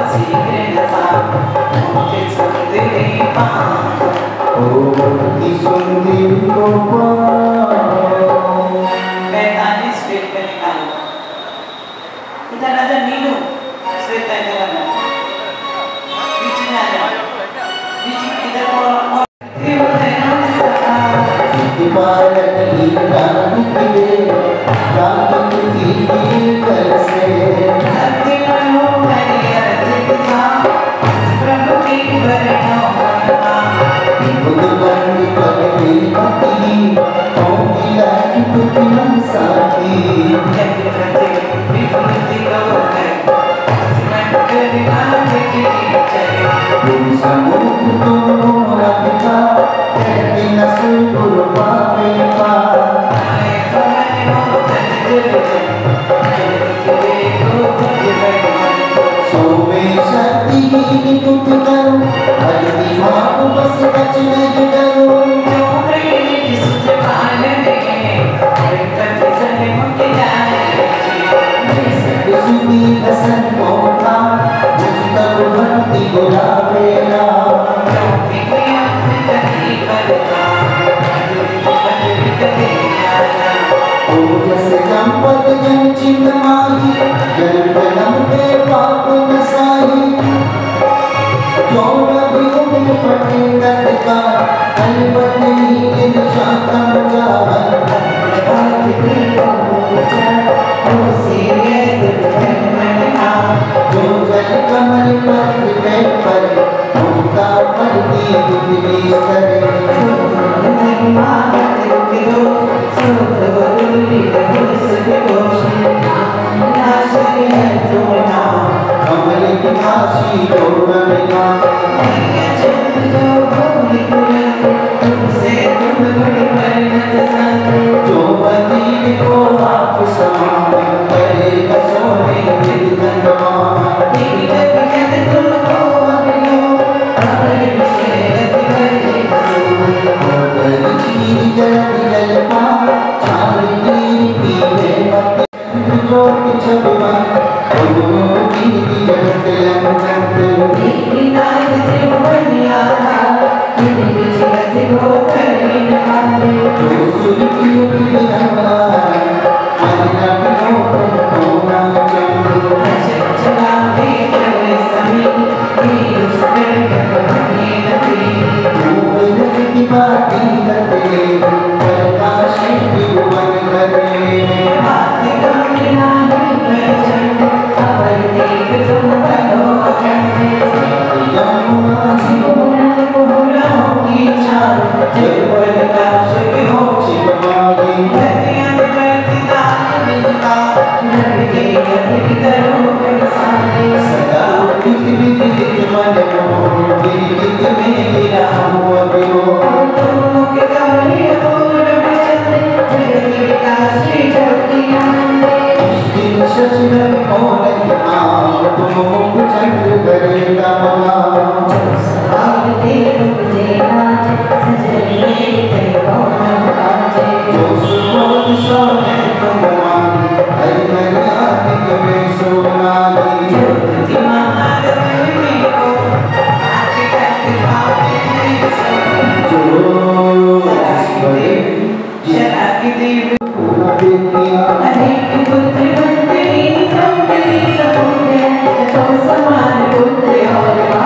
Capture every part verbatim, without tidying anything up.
Samahan,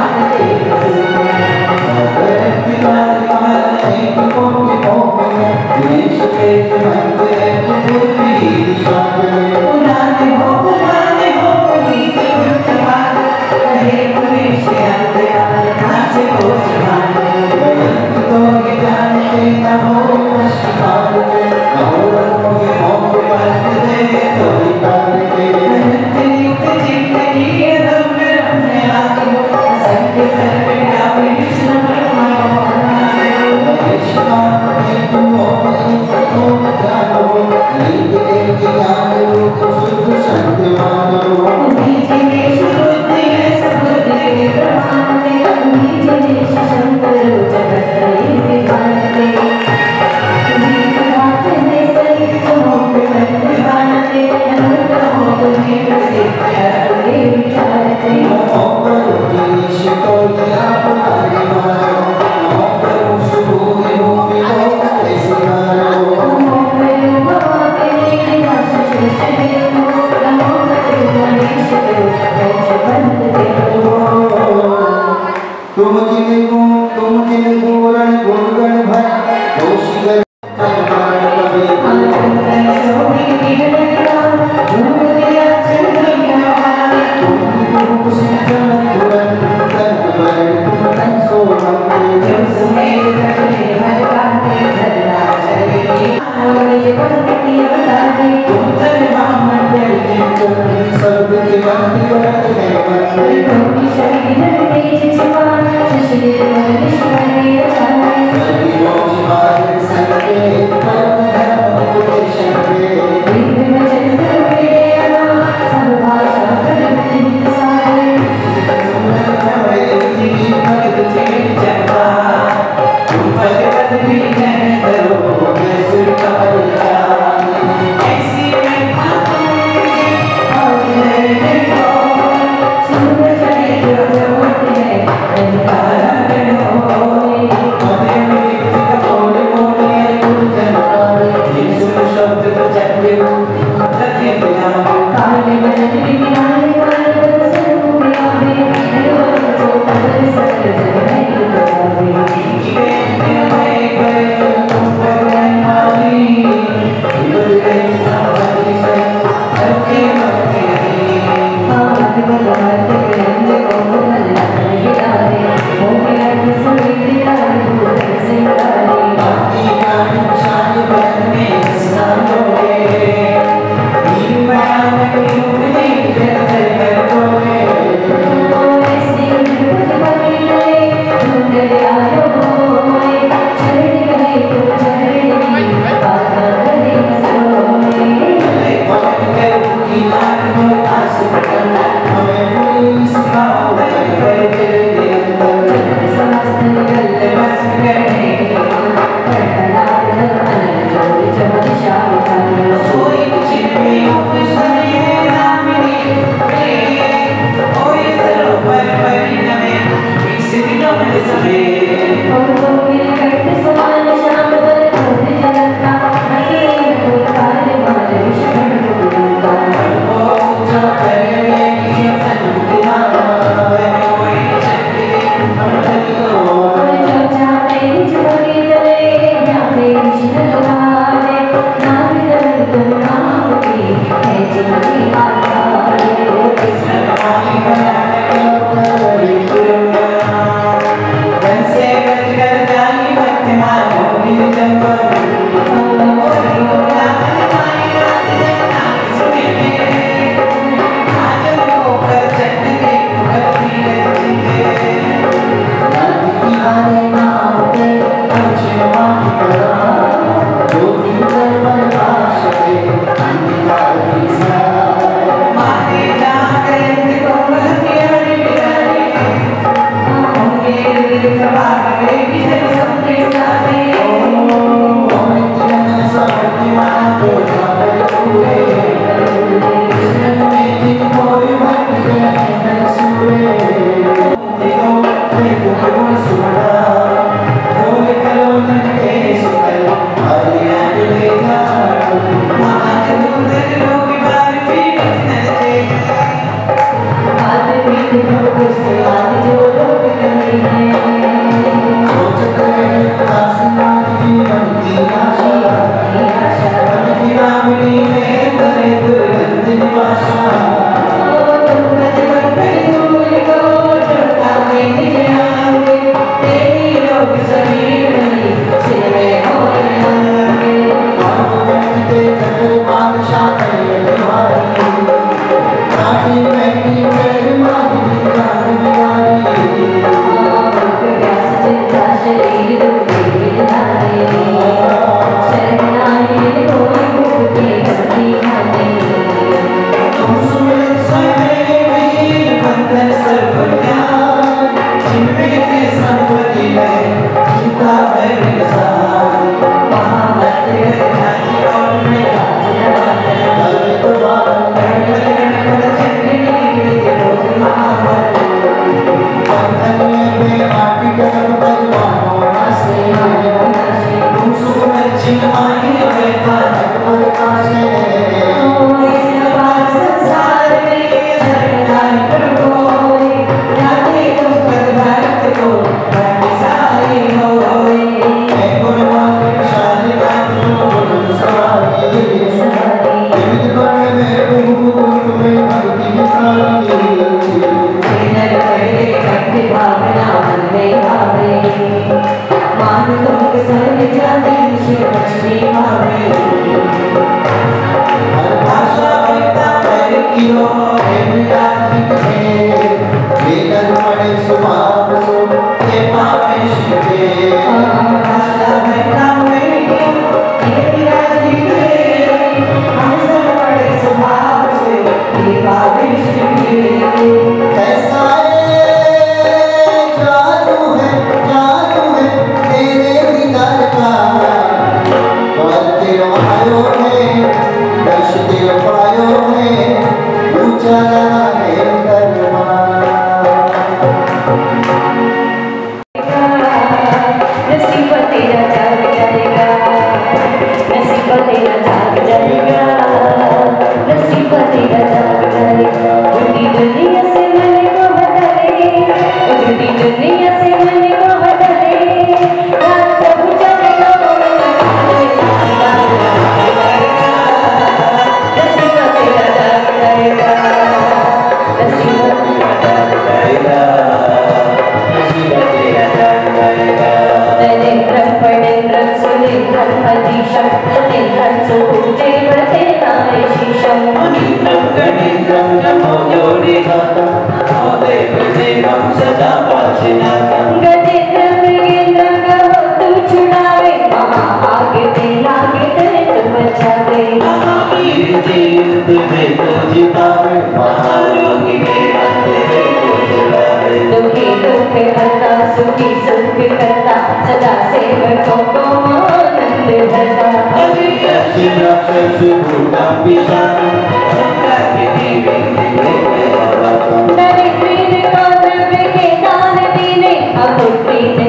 दरिद्र को द्रव्य के दान दीने, अपुत्री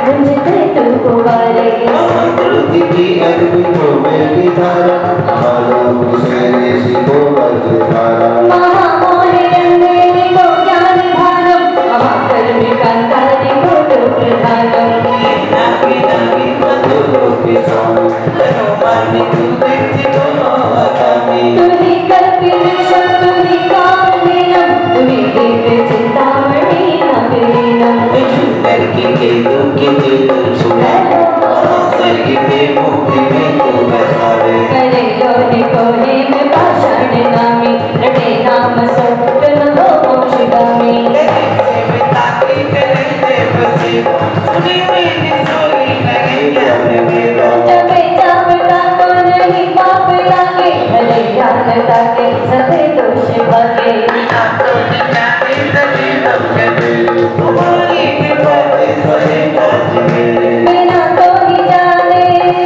मुझे तू पुकारे प्रकृति की अद्भुतों में धारा मालूम से को वज्रधारा महामोहे अंधेरे को ज्ञान भानम महाकर्मी कांतारी को तो प्रधानम नागी नागी मधुरों के सॉन्ग तनो मानी तू व्यक्ति को आगामी तुही कल्पित तुही कामनीनम तुही दिव्य चिंतामणि नगरीनम सुंदर की के दुख के दिल छुड़ा सर्गी पे मुक्ति में तू बसावे करे लोहे कोहे में पाषाण नामी रटे नाम सत्तन हो मोक्षगामी से बिताती करे से बसे सुनी मेरी सोई लगे जाने मेरा जबे जावता तो नहीं पाप लागे भले ध्यान ताके सभे दोष भागे तो जाने सभी सब करे तुम्हारी कृपा से सहे काज मेरे बिना तो ही जाने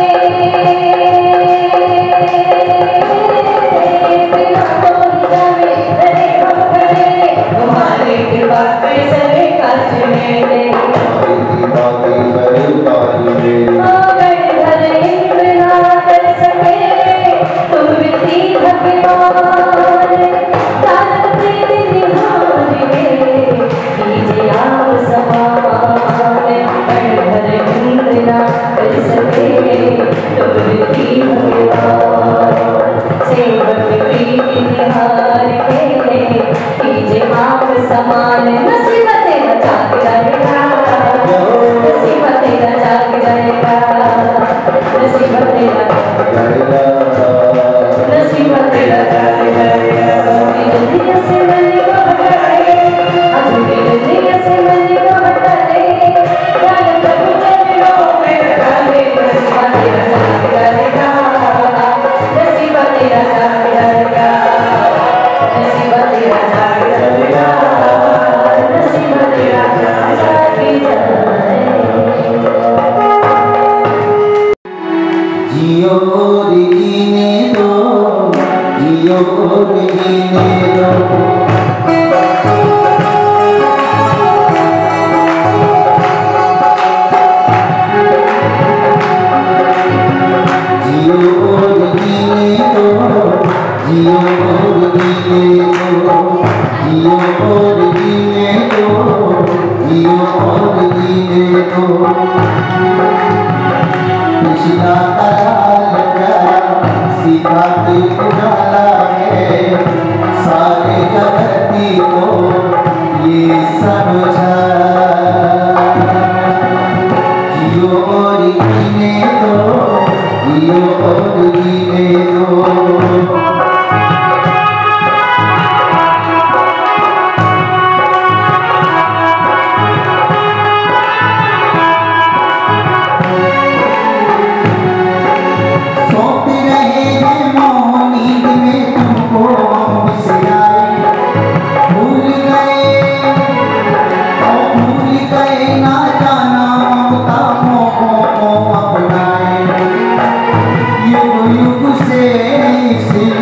बिना तो ही जाने हरे हम खड़े तुम्हारी कृपा से सभे काज मेरे बाकी सभी काज मेरे आगड़ भले इंद्र ना कर सके तुम विधि भगवान तारक प्रीति निहार के कीजिए आप समान आगड़ भले इंद्र ना कर सके तुम विधि भगवान सेवक प्रीति निहार के कीजिए आप समान नसीब तेरा जाग जाएगा नसीब तेरा जाग जाएगा नसीब तेरा नसीब तेरा जाग जाएगा दुनिया से मन को हटाए आज की दुनिया से मन को हटाए ज्ञान प्रभु चरणों में लगा ले नसीब तेरा जाग जाएगा नसीब तेरा जाग जाएगा नसीब तेरा जाग जाएगा नसीब तेरा जाग जाएगा जियो रे जीने दो जियो रे जीने दो जियो रे जीने दो जियो रे जीने दो जियो रे जीने दो जियो रे जीने दो कृष्णा का लाल प्यारा सीता के उजाला है सारे जगती को ये समझा जियो और जीने दो जियो और जीने दो सोते रहे हैं मोह नींद में तुमको हम बिसराए भूल गए और भूल गए ना जाना ममता मोह को अपनाए युग युग से सिल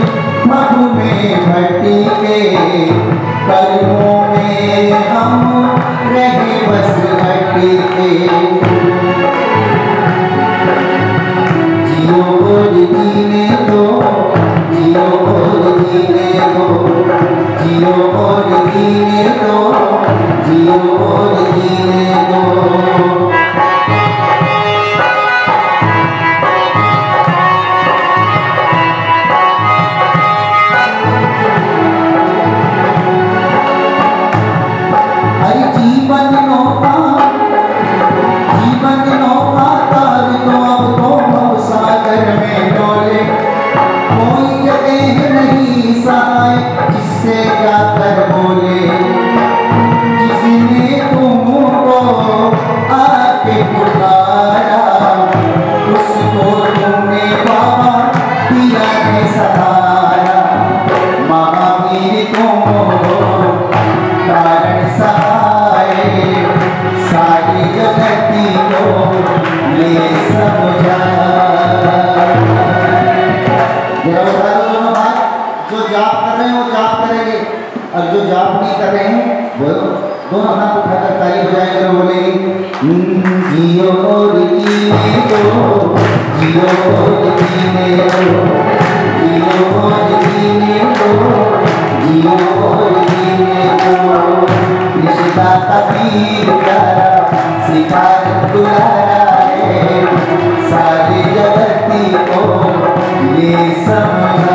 दो, जियो और जीने दो, जियो और जीने दो, जियो और जीने दो। रिश्ता कबीर प्यारा सिखारत दुलारा है, सारी जगती को ये समझा।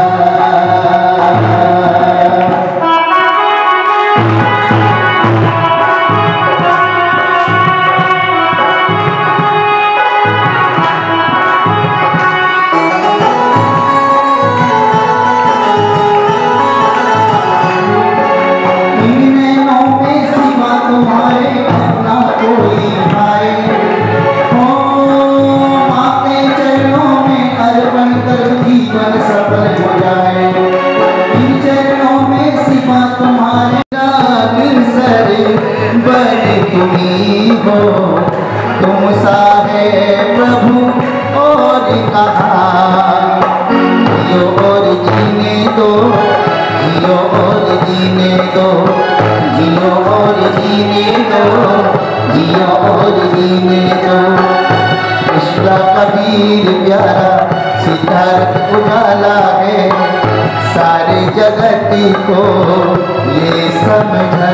तुम सा है प्रभु और कहाँ, जियो और जीने दो, जियो और जीने दो, जियो और जीने दो, जियो और जीने दो। कृष्णा कबीर प्यारा सिद्धार्थ उजाला है, सारे जगती को ये समझा।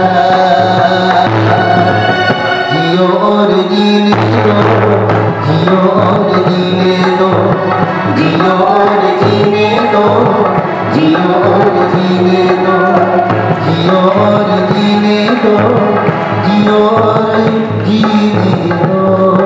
जियो और जीने दो, जियो और जीने दो, जियो और जीने दो, जियो और जीने दो, जियो और जीने दो, जियो और जीने दो।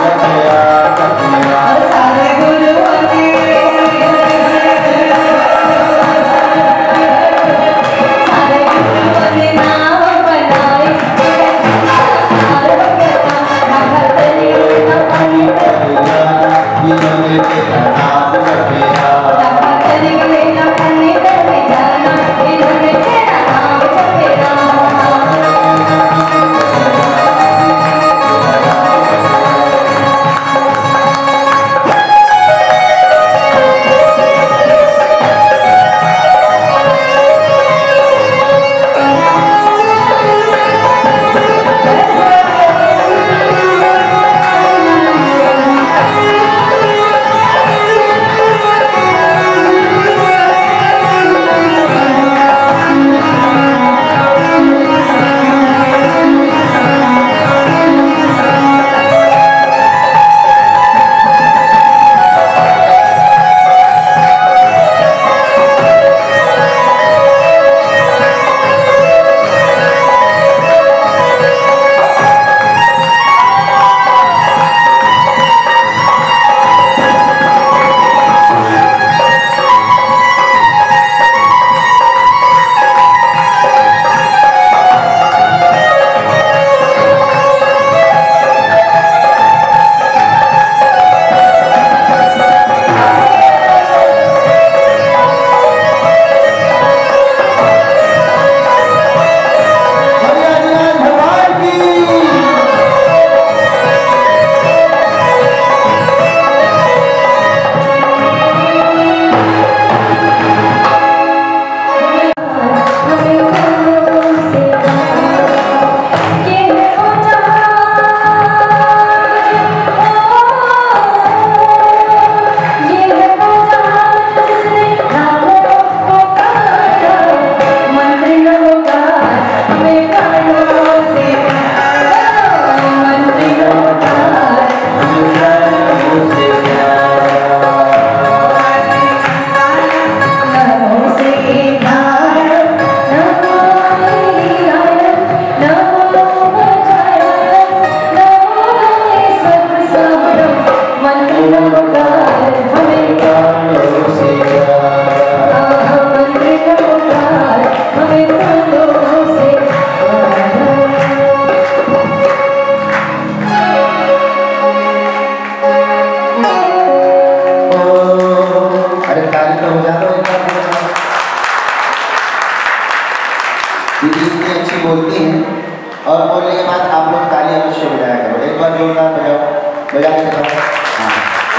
बोलती हैं और बोलने के बाद आप लोग ताली अवश्य बजाया करो। एक बार जोरदार बजाओ, बजा के दिखाओ। हाँ,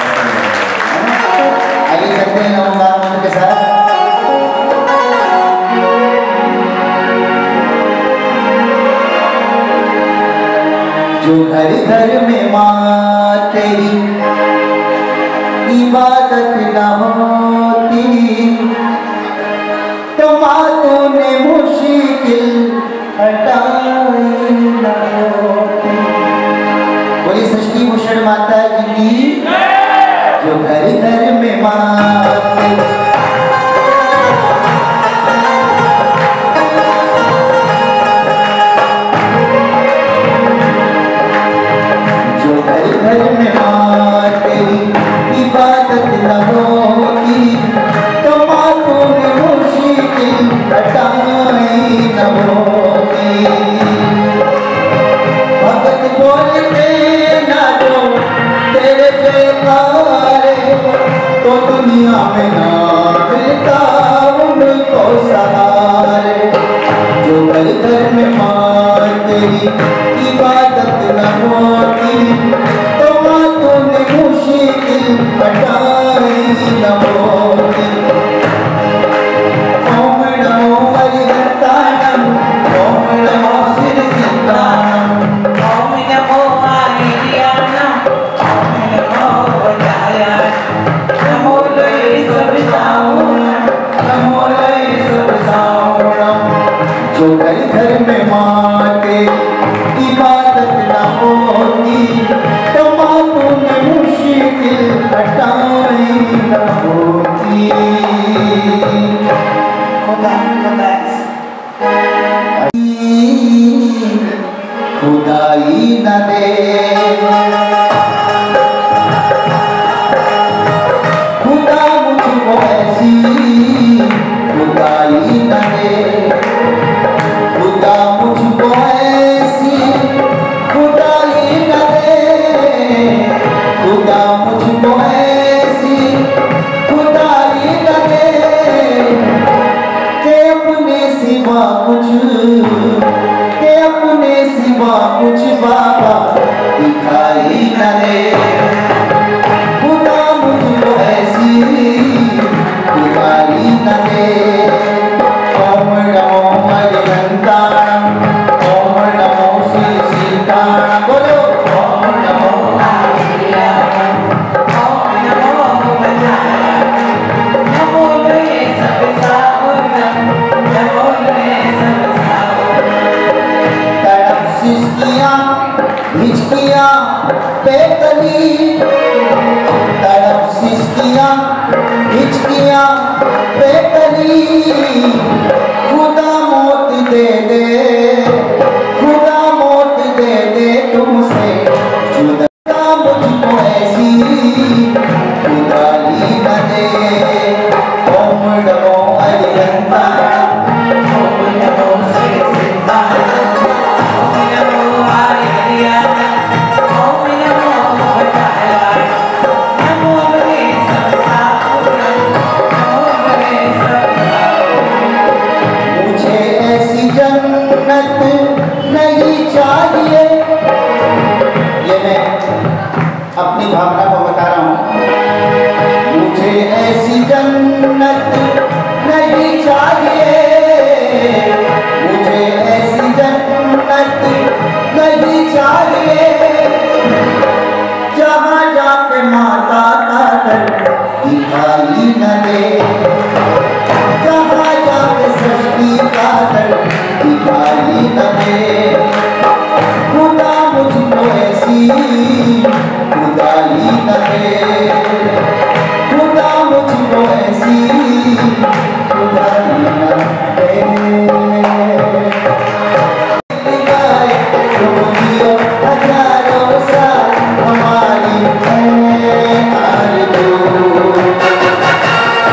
आइए चलते हैं नमोकार मंत्र के साथ। जो घर घर में माँ तेरी इबादत न होती तो माँ तूने मुश्किल हटाई न होती। बोली सृष्टि भूषण माता जी की। जो घर घर में माँ तेरी घर में माँ तेरी इबादत न होती तो माँ तूने मुश्किल हटाई न होती। भगत बोलते ना जो तेरे बेकारे तो दुनिया में ना मिलता उनको सहारे। जो घर घर में माँ तेरी इबादत न होती तो माँ तूने मुश्किल हटाई न होती। ओम नमो हरिहरताणं, ओम नमो सिद्धिदानं, ओम नमो आदित्यानं, ओम नमो वज्रायाय, नमो लोये सविताऊणं, नमो लोये सविताऊणं। जो घर घर में माँ तेरी इबादत न होती बेकली तड़प सिसकियां हिचकियां बेकली खुदा मौत दे दे खुदा मौत दे दे तुमसे जुदा मुझको ऐसी खुदाली न दे ओम नमो अरिहंता ओम नमो श्री सिद्धार्थ ओम नमो आर्यान ओम नमो भटायान नमो भगे संसापूर्ण नमो भगे संसापूर्ण मुझे ऐसी जन्नत नहीं चाहिए। ये मैं अपनी भावना को बता रहा हूँ। मुझे ऐसी जन्नत नहीं चाहिए मुझे ऐसी जन्नत नहीं चाहिए जहाँ जाके माता का दर दिखाई न दे जहाँ जाके सृष्टि का दर दिखाई न दे खुदा मुझको ऐसी खुदाई न दे खुदा मुझको ऐसी खुदाई न दे गाए तुम जियो हजारों साल हमारी है आरज़ू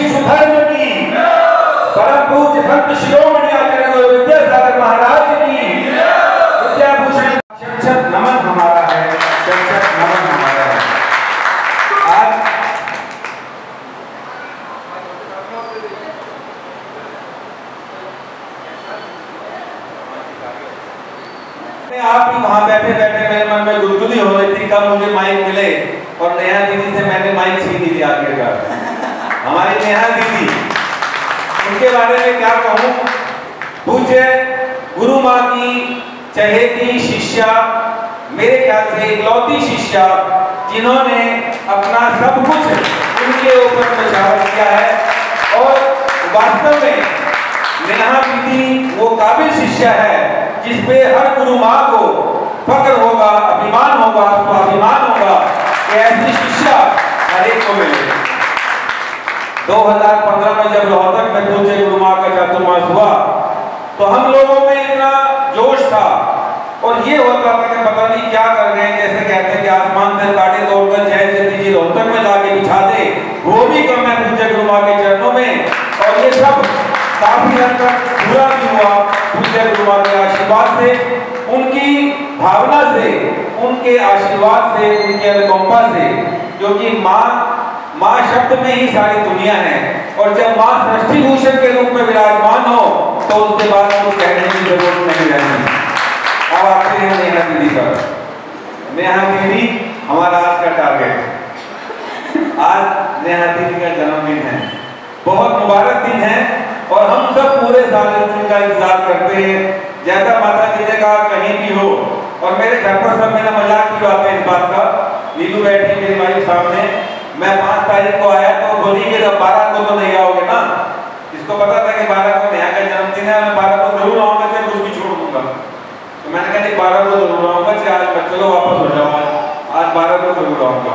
विश्व धर्म की, परम पूज्य संत शिरोमणि आचार्य गुरु विद्यासागर महाराज की विद्याभूषण शत नमन हमारा है, शत नमन हमारा है। आज आप भी वहां बैठे बैठे मेरे मन में गुदगुदी हो रही थी कब मुझे माइक मिले, और नेहा दीदी से मैंने माइक छीन ली आखिरकार। हमारी नेहा दीदी, उनके बारे में क्या कहूँ, पूज्य गुरु माँ की चहेती शिष्या, मेरे ख्याल से इकलौती शिष्या, जिन्होंने अपना सब कुछ उनके ऊपर निछावर किया है। और वास्तव में नेहा दीदी वो काबिल शिष्या है जिसपे हर गुरु माँ को फक्र होगा, अभिमान होगा, स्वाभिमान होगा कि ऐसी शिष्या हर एक को मिले। दो हज़ार पंद्रह में जब रोहतक में पूज्य गुरु माँ का चातुर्मास हुआ तो हम लोगों में इतना जोश था और ये होता था कि पता नहीं क्या कर रहे हैं, जैसे कहते हैं कि आसमान से ताड़े तोड़कर जय जयती जी रोहतक में लाके बिछा दे, वो भी कम है पूज्य गुरु माँ के चरणों में। और ये सब काफी हद तक पूरा भी हुआ पूज्य गुरु माँ के आशीर्वाद से, उनकी भावना से, उनके आशीर्वाद से, उनके अनुकंपा से, क्योंकि माँ माँ शब्द में ही सारी दुनिया है। और जब माँ सृष्टि भूषण के रूप में विराजमान हो तो उसके बाद कुछ कहने की जरूरत नहीं रहती। अब आते हैं नेहा दीदी पर। नेहा दीदी हमारा आज का टारगेट। आज नेहा दीदी का जन्मदिन है, बहुत मुबारक दिन है और हम सब पूरे साल इस दिन का इंतजार करते हैं। जैसा माता जी ने कहा कहीं भी हो, और मेरे घर पर सब मेरा मजाक भी उड़ाते हैं इस बात का। नीलू बैठी मेरी वाइफ सामने, मैं पाँच तारीख को आया तो बोली कि बारह को तो नहीं आओगे ना। इसको पता था कि बारह को नेहा का जन्मदिन है, मैं बारह को जरूर आऊंगा, चाहे कुछ भी छोड़ दूंगा। तो मैंने कहा नहीं बारह को जरूर आऊंगा, चाहे आज चलो वापस हो जाओ, आज बारह को जरूर आऊंगा।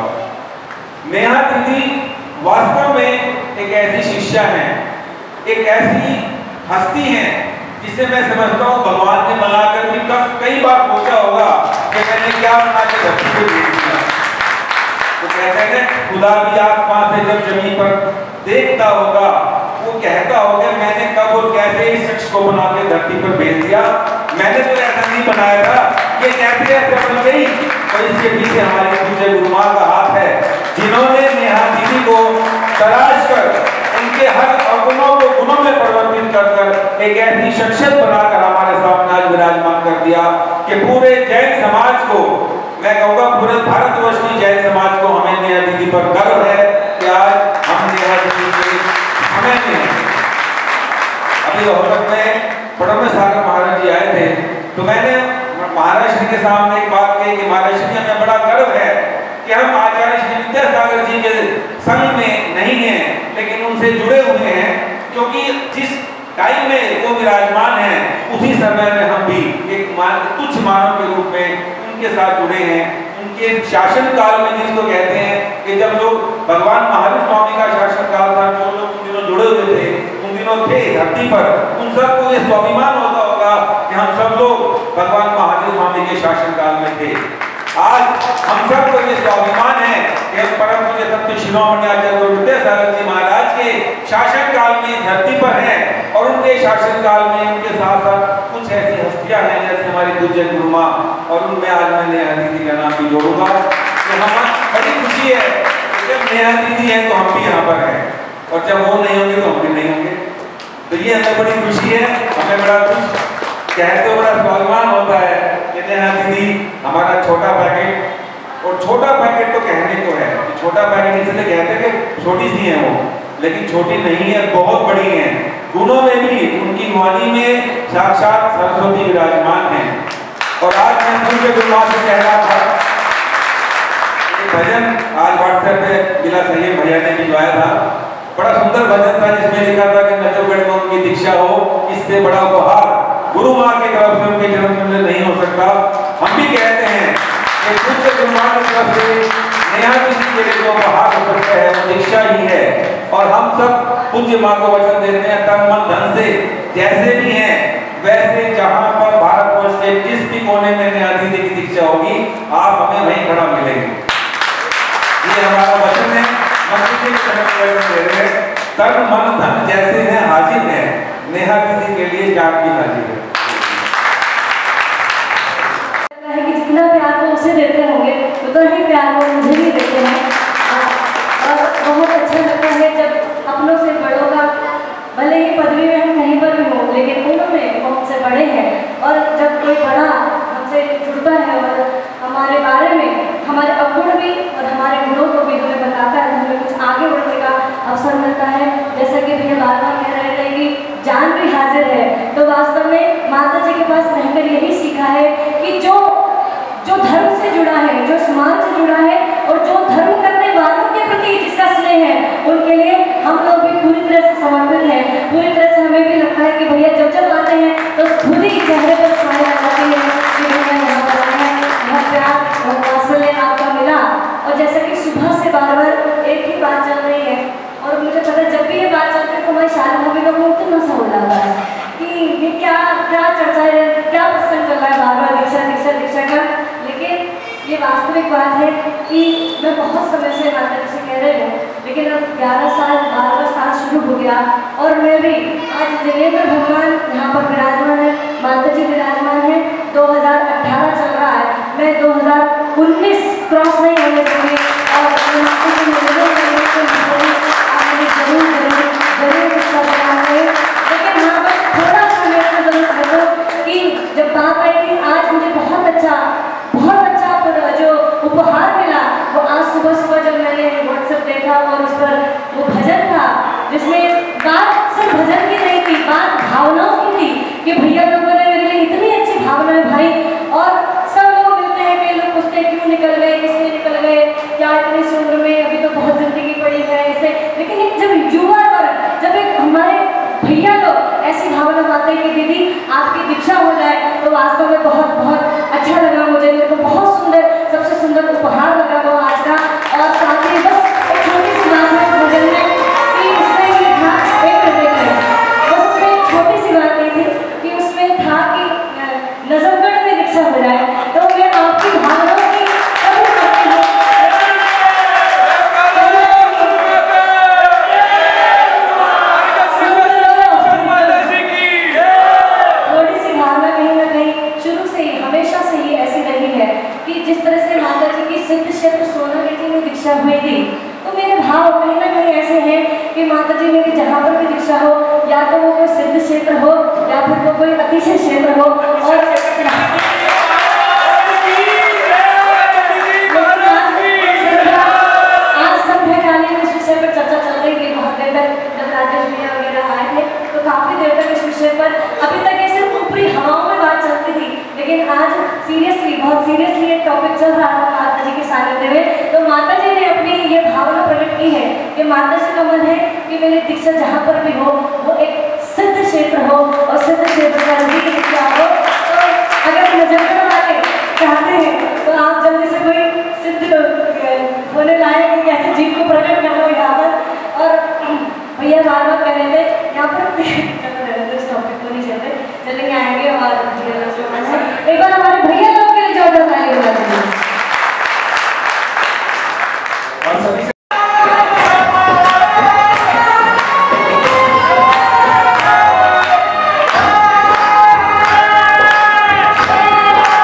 नेहा दीदी वास्तव में एक ऐसी शिष्या है, एक ऐसी हस्ती है जिसे मैं समझता हूँ भगवान ने बनाकर भी कई बार सोचा होगा कि मैंने क्या बना के धरती को भेज दिया। तो कहते हैं खुदा भी आसमान से जब जमीन पर देखता होगा वो कहता होगा मैंने कब और कैसे इस शख्स को बना के धरती पर भेज दिया, मैंने तो ऐसा नहीं बनाया था, ये कैसे ऐसे बन गई। और इसके पीछे हमारे पूज्य गुरु माँ का हाथ है, जिन्होंने नेहा दीदी को तराश कर उनके हर अवगुणों को गुणों में परिवर्तित कर कर एक ऐसी शख्सियत बनाकर हमारे सामने आज विराजमान कर दिया कि पूरे जैन समाज को, मैं कहूँगा पूरे भारतवर्ष की जैन समाज को हमें नेहा दीदी पर गर्व है कि आज हम नेहा दीदी के समय में। अभी रोहतक में प्रणव सागर महाराज जी आए थे तो मैंने महाराज श्री के सामने एक बात कही कि महाराज श्री हमें बड़ा गर्व है कि हम आचार्य श्री विद्यासागर जी के संग में नहीं हैं लेकिन उनसे जुड़े हुए हैं, क्योंकि जिस टाइम में वो विराजमान है उसी समय में हम भी एक मान तुच्छ मानव के रूप में उनके साथ जुड़े हैं। उनके शासन काल में जिसको कहते हैं कि जब लोग भगवान महावीर स्वामी का शासन काल था, जो लोग उन दिनों जुड़े हुए थे, उन दिनों थे धरती पर, उन सबको ये स्वाभिमान होता होगा कि हम सब लोग भगवान महावीर स्वामी के शासन काल में थे। आज हम सबको ये स्वाभिमान है कि हम परम पूज्य संत शिरोमणि आचार्य गुरु विद्यासागर जी महाराज के शासन काल में धरती पर हैं और उनके शासन काल में उनके साथ साथ कुछ ऐसी हस्तियां हैं जैसे हमारी पूज्य गुरु माँ, और उनमें आज मैं नेहा दीदी का नाम भी जोड़ूंगा। तो हमें बड़ी खुशी है जब नेहा दीदी है तो हम भी यहाँ पर हैं, और जब वो नहीं होंगे तो हम भी नहीं होंगे। तो ये हमें बड़ी खुशी है, हमें बड़ा कुछ कहते तो बड़ा स्वाभिमान होता है कि नेहा दीदी हमारा छोटा पैकेट, और छोटा पैकेट तो कहने को है, छोटा पैकेट इसलिए कहते हैं कि छोटी सी है वो, लेकिन छोटी नहीं है, बहुत बड़ी है। गुणों में भी उनकी वाणी में साक्षात सरस्वती विराजमान है। और आज मैं पूज्य गुरु माँ से कह रहा था, भजन आज व्हाट्सएप पे बिला सही भैया ने भिजवाया था, बड़ा सुंदर भजन था जिसमें लिखा था कि नजरगढ़ में उनकी दीक्षा हो, इससे बड़ा उपहार गुरु माँ की तरफ से उनके जन्म में नहीं हो सकता। हम भी कहते हैं कि पूज्य गुरु माँ की तरफ से नेहा दीदी के लिए जो उपहार हो सकता है वो दीक्षा ही है। और हम सब पूज्य माँ को वचन देते हैं तन मन धन से, जैसे भी हैं वैसे जहाँ पर भारतवर्ष के जिस भी कोने में नेहा दीदी की दीक्षा होगी आप हमें वहीं खड़ा मिलेंगे। ये हमारा वचन है, मस्जिद के वचन दे रहे हैं। तन मन धन जैसे हैं हाजिर हैं, नेहा दीदी के लिए जान भी हाजिर है। कि जितना प्यार वो उसे देते होंगे उतना ही प्यार वो मुझे भी देते हैं। और बहुत अच्छा लगता है जब अपनों से बड़ों का, भले ही पदवी में हम कहीं पर भी हों, लेकिन उन्होंने वो हमसे बड़े हैं। और जब कोई बड़ा हमसे जुड़ता है और हमारे बारे में, हमारे अवगुण भी और हमारे गुणों को भी हमें बताता है, हमें कुछ आगे बढ़ने का अवसर मिलता है। जैसा कि भैया बार बार कह रहे थे कि जान भी हाजिर है, तो वास्तव में माता जी के पास रहकर यही सीखा है कि जो जो धर्म से जुड़ा है, जो समाज से जुड़ा है और जो धर्म करने वालों के प्रति जिसका स्नेह है, उनके लिए हम लोग भी पूरी तरह से समर्पित हैं। पूरी तरह से हमें भी लगता है कि भैया जब जब आते हैं तो खुद ही चेहरे पर स्माइल आ जाती है कि भैया यहाँ पर आए हैं, बहुत प्यार और वात्सल्य आपका मिला। और जैसा कि सुबह से बार बार एक ही बात चल रही है और मुझे पता है जब भी ये बात चलती है तो हमारी शादी भाभी का मुंह कितना सा हो जाता है कि ये क्या क्या चर्चा है, क्या प्रसंग चल रहा है बार बार दीक्षा दीक्षा दीक्षा का। लेकिन ये वास्तविक बात है कि मैं बहुत समय से माता जी से कह रही हूँ, लेकिन अब ग्यारह साल बारहवां साल शुरू हो गया और मैं भी आज जिनेंद्र भगवान यहाँ पर विराजमान है, माता जी विराजमान है। दो हज़ार अठारह चल रहा है, मैं दो हज़ार उन्नीस क्रॉस नहीं होने दूँगी और माता जी जरूर जरूर जरूर इसका बना है। लेकिन यहाँ पर थोड़ा सा मेरे को जरूर बताओ कि जब बात आई थी आज मुझे बहुत अच्छा बहुत अच्छा जो उपहार मिला, वो आज सुबह सुबह जब मैंने व्हाट्सएप देखा और उस पर वो भजन था जिसमें बात सिर्फ भजन की नहीं थी, बात भावनाओं की थी कि भैया लोगों ने मेरे लिए इतनी अच्छी भावनाएं भाई। और सब लोग मिलते हैं, कई लोग पूछते हैं क्यों निकल गए, किसने निकल गए, क्या इतनी सी उम्र में, अभी तो बहुत जिंदगी पड़ी है ऐसे। लेकिन एक जब युवा वर्ग, जब एक हमारे भैया लोग ऐसी भावना पाते हैं कि दीदी आपकी दीक्षा हो जाए, तो वास्तव में बहुत बहुत अच्छा लगा मुझे। मेरे को बहुत सुंदर, सबसे सुंदर उपहार लगा वो आज का। और साथ ही बस एक छोटी सी बात है भजन में कि उसमें ये था, एक मिनट में बस उसमें एक छोटी सी बात ये थी कि उसमें था कि नजरगढ़ में दीक्षा हो जाए, तो मैं आपकी भावनाओं की कभी करती हूँ। थोड़ी सी भावना कहीं ना कहीं शुरू से ही, हमेशा से ही ऐसी रही है कि जिस तरह से माता जी की सिद्ध क्षेत्र सोनागिरी में दीक्षा हुई थी, तो मेरे भाव कहीं ना कहीं ऐसे हैं कि माता जी मेरी जहाँ पर भी दीक्षा हो, या तो वो कोई सिद्ध क्षेत्र हो या फिर वो कोई अतिशय क्षेत्र हो। और आज संध्याकालीन इस विषय पर चर्चा चल रही थी बहुत देर तक, जब राजेश भैया वगैरह आए थे तो काफी देर तक इस विषय पर, अभी तक ये सिर्फ ऊपरी हवाओं में बात चलती थी, लेकिन आज सीरियसली, बहुत सीरियसली एक टॉपिक चल रहा था माता जी के सानिध्य में। तो माता जी ने अपनी ये भावना प्रकट की है कि माता जी का मन है कि मेरी दीक्षा जहाँ पर भी हो वो एक सिद्ध क्षेत्र हो और सिद्ध क्षेत्र का नजदीक दीक्षा हो। तो अगर नजरगढ़ वाले चाहते हैं तो आप जल्दी से कोई सिद्ध होने लायक कैसे जीव को प्रकट कर लो यहाँ पर। और भैया बार बार कह रहे थे यहाँ पर इस टॉपिक को नहीं चलते, चलेंगे आएंगे। और एक बार हमारे भैया लोगों के लिए जोरदार ताली हो जाती है। और सभी Thank you.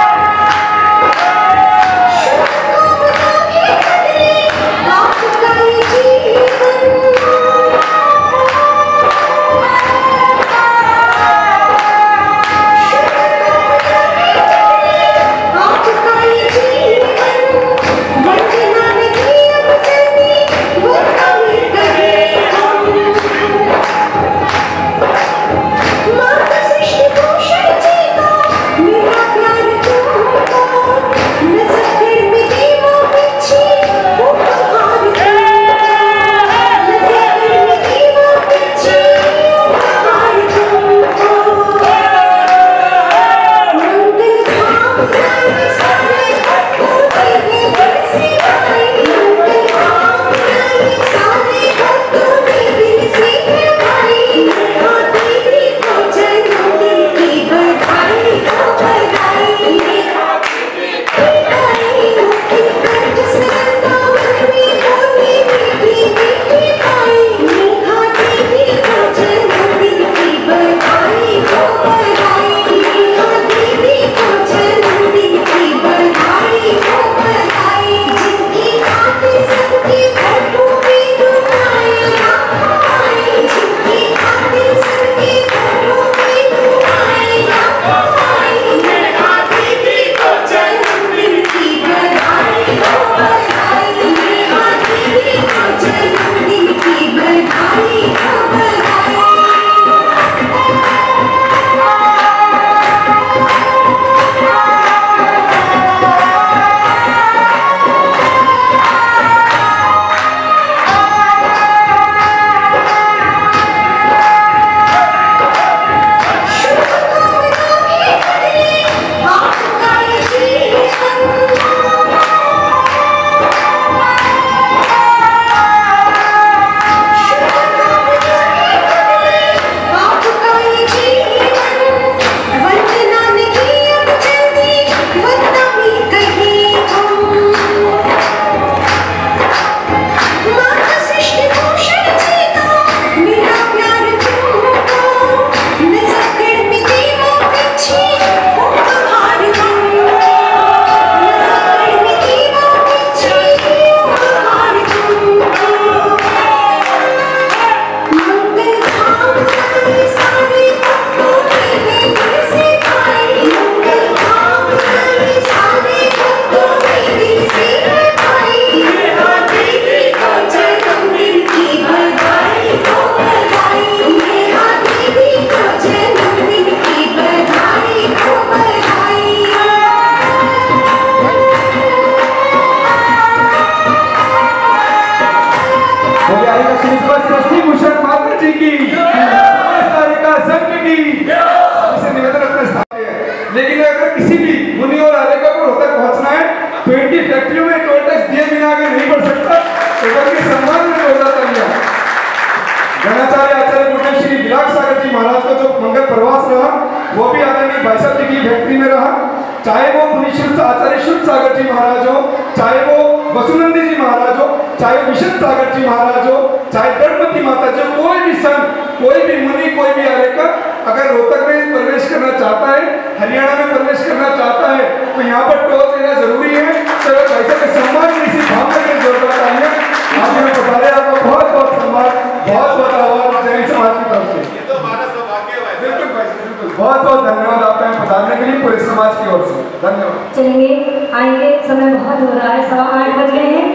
महाराज का जो मंगल प्रवास रहा वो भी आदरणीय भाई साहब जी की फैक्ट्री में रहा, चाहे वो मुनिश्री आचार्य शुद्ध सागर जी महाराज हो, चाहे वो वसुनंदी जी महाराज हो, चाहे विशुद्ध सागर जी महाराज हो, चाहे गणपति माता जी, कोई भी संत, कोई भी मुनि, कोई भी आर्यका अगर रोहतक में प्रवेश करना चाहता है, हरियाणा में प्रवेश करना चाहता है, तो यहाँ पर टोल देना जरूरी है। तो भाई साहब के सम्मान में इसी भावना की जरूरत आई है। आप यहाँ बता रहे, आपका बहुत बहुत सम्मान, बहुत बहुत आभार जैन समाज की तरफ से। बिल्कुल भाई साहब, बिल्कुल बहुत बहुत धन्यवाद आपका यहाँ बताने के लिए पूरे समाज की ओर से धन्यवाद। चलेंगे, आएंगे, समय बहुत हो रहा है, सवा आठ बज गए हैं।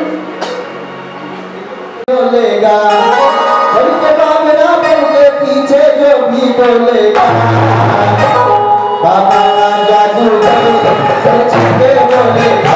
बोलेगा बल्कि बाबरा के पीछे जो भी बोलेगा, बाबा जादू सच के बोलेगा।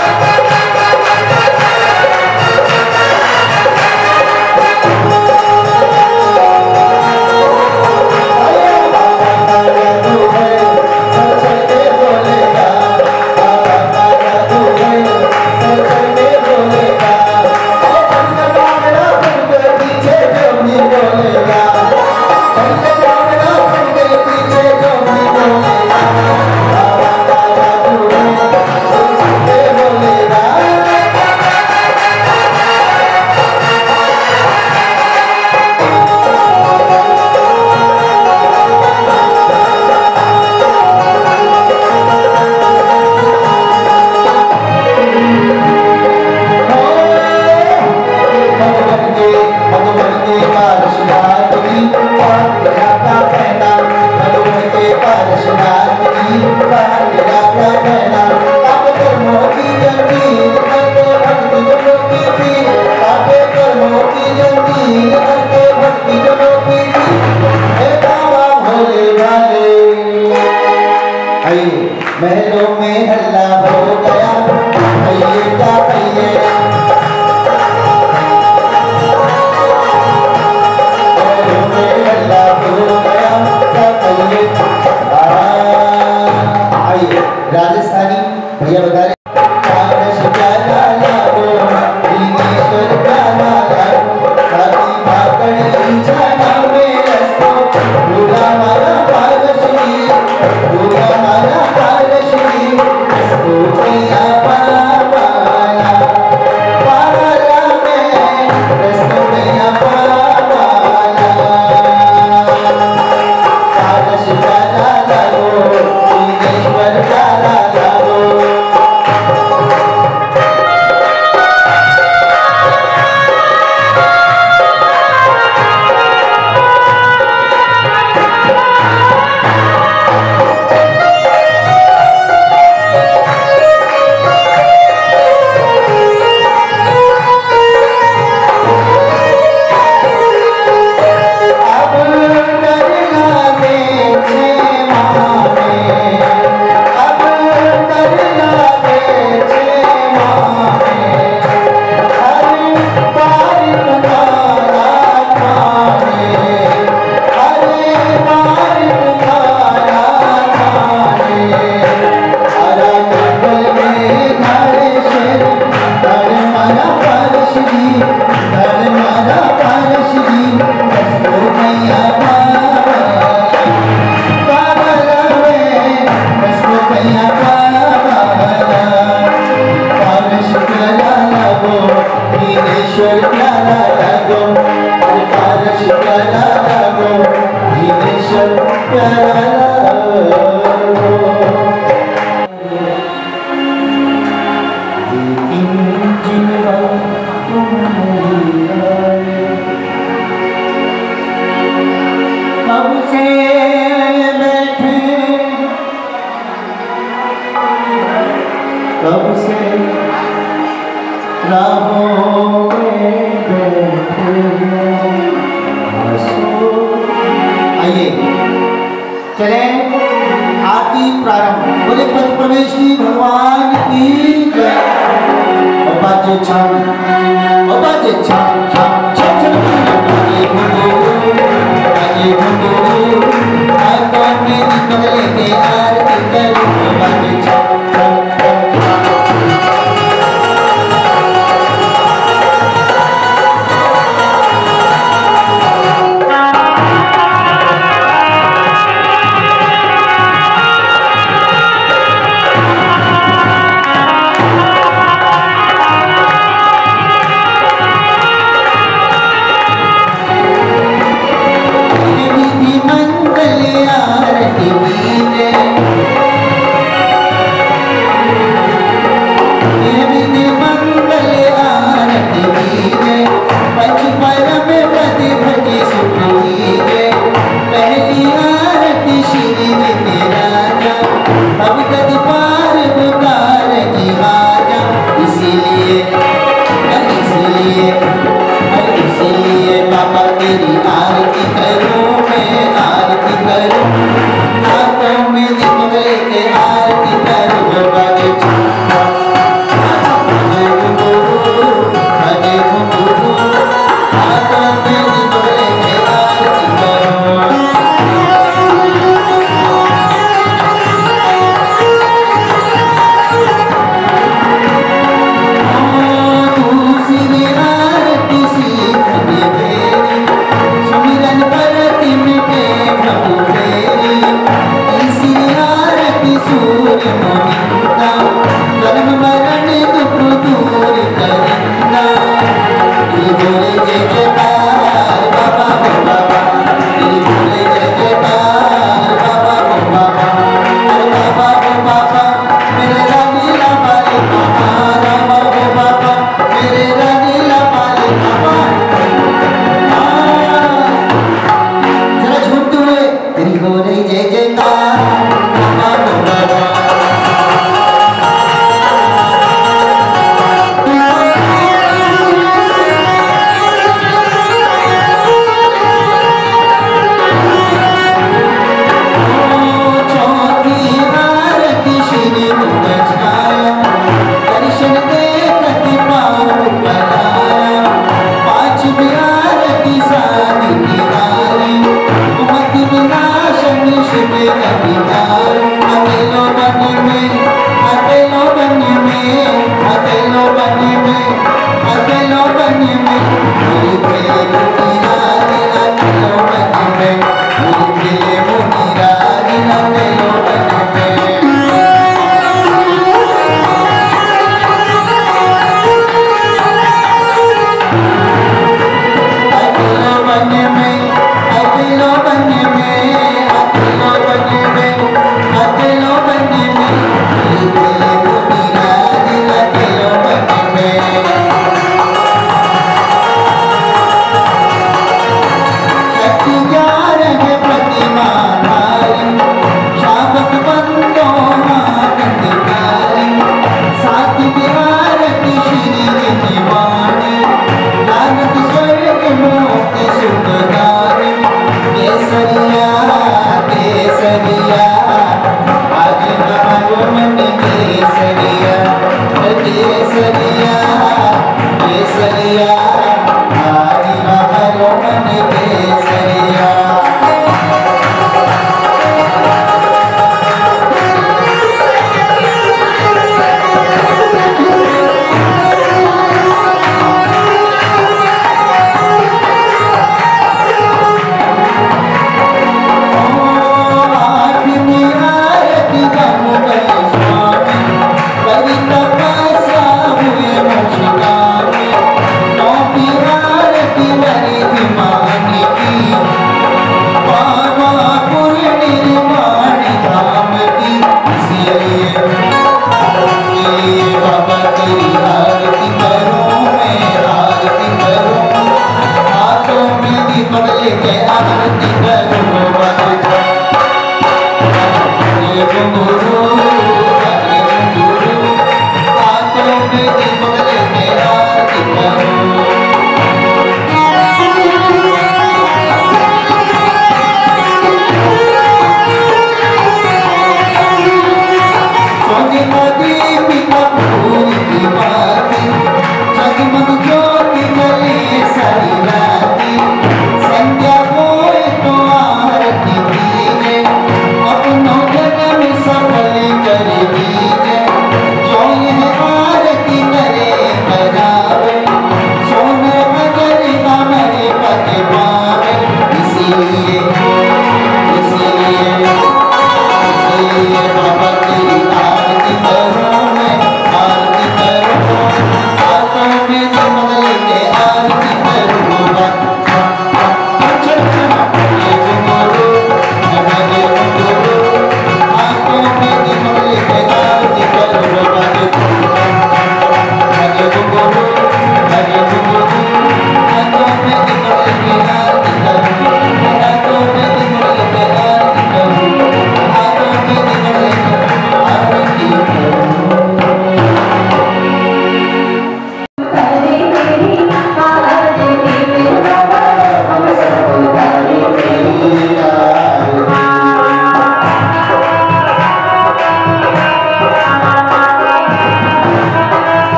महलों में हल्ला हो गया, भैये का भैये महलों में हल्ला हो गया, भैये आइए राजस्थानी भैया बता रहे चलेंगे, रानीला वाले बाबा रामा वो बाबा मेरे रानीला वाले बाबा जरा झूमते हुए तेरी हो रही जय जयकार बाबा वो बाबा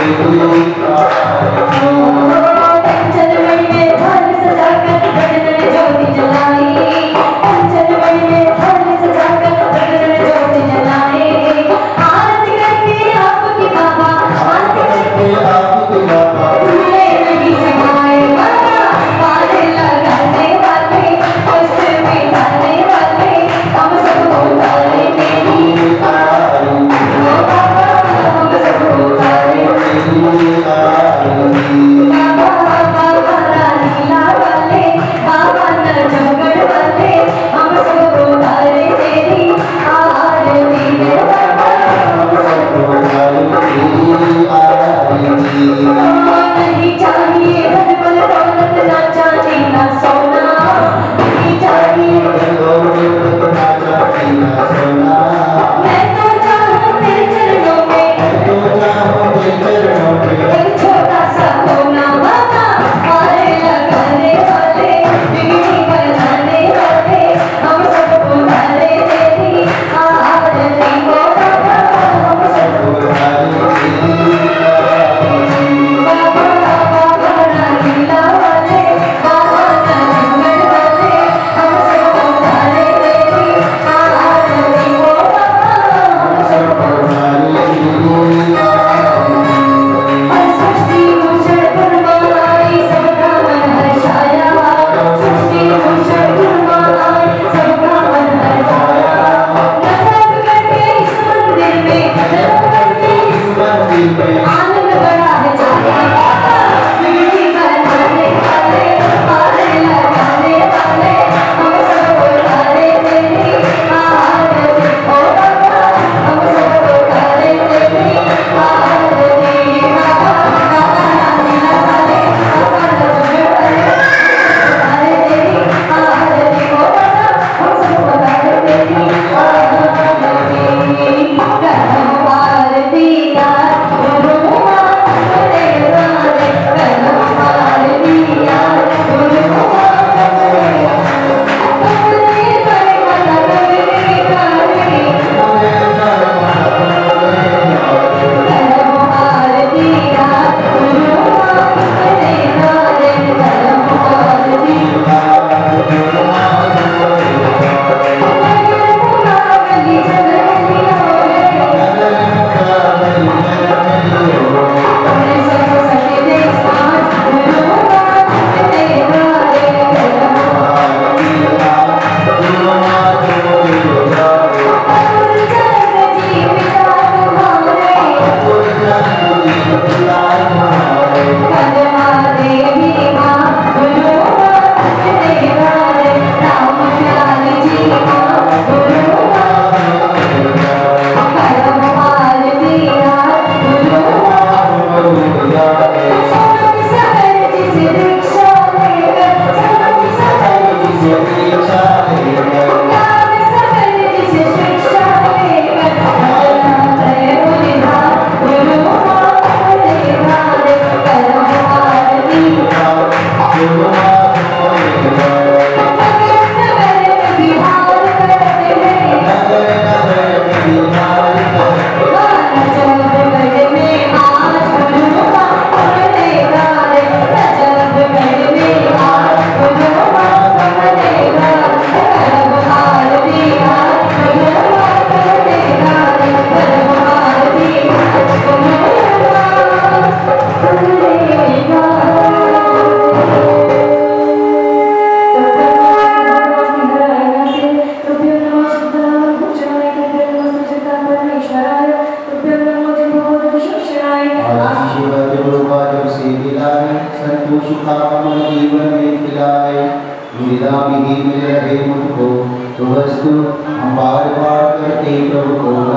मृदा भी मिल रहे मुझको तो वस्तु हम बार बार करते प्रभु को